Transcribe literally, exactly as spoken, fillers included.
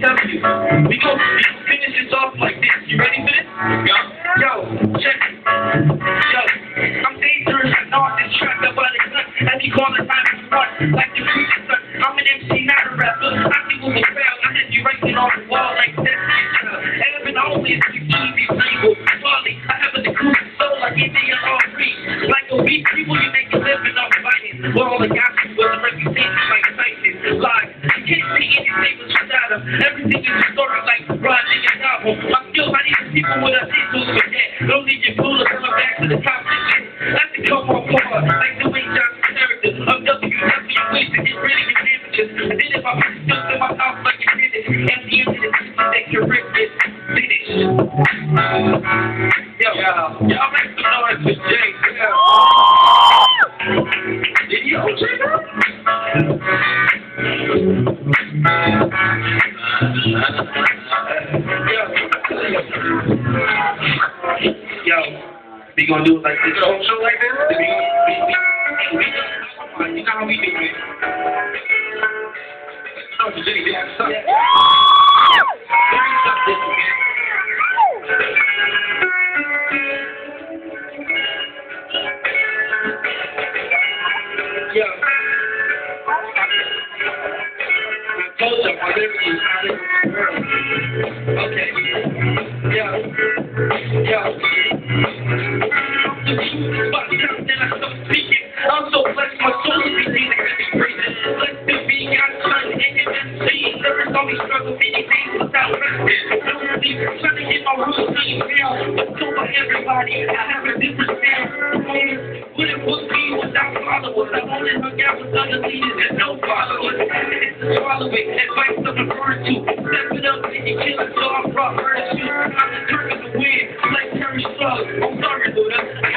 telling you. We go finish this off like this. You ready for this? Yo, yo, check it. Yo, I'm dangerous. I know I'm this track up by the gun. Let me call the time to run. Like the preacher son. I'm an M C, not a rapper. I think we'll be proud. I had you writing on the wall like that. Evan always keep easy label. Quality. I have a decree soul like India all free. Like a weak people, you make a living off fighting. Well, all I got you was a reputation like Tyson. Live. You can't see anything without them. Everything is a story like Rod in your novel. I'm still not even people with a titles for that. Don't need your cooler coming back to the top of the shit. That's the come on par. Like the way Johnson's character. I'm W W E ways to get rid of your damages. And then if I put still in my mouth like you did it. At the end of the season, that your rip is finished. Yo, y'all make some noise for Jay. Did you know Jay? Yo, we gonna do it like this? The whole show like this? We gonna, we, we, we, we, you know how we do it. Oh, it's Jay-Diff. Something. There is something again. Yo. I told you my lyrics is out of the world. Okay. Yo. Yo. The truth about them, then I start speaking. I'm so blessed, my soul is beating and heavy breathing. Blessed to be God's son, and in that scene. There is always struggle, many days without rest. Don't believe, trying to get my routine down. But so for everybody, I have a different sound. Wouldn't book me without followers. I only hung out with other leaders and no followers. It's the swallowing, advice I'm referring to. Step it up and you kill it, so I brought her to shoot. I'm determined to win, like Terrace. I'm sorry, Luda.